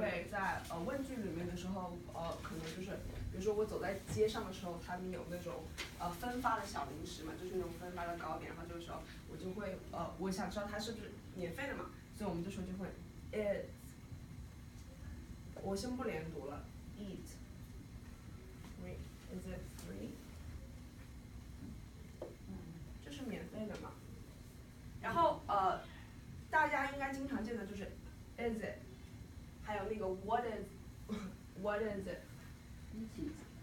会在问句里面的时候，可能就是比如说我走在街上的时候，他们有那种分发的小零食嘛，就是那种分发的糕点，然后这个时候我就会我想知道它是不是免费的嘛，所以我们这时候就会 it， 我先不连读了 eat free is it free， 这是免费的嘛，然后大家应该经常见的就是 is it， 还有那个 what is it。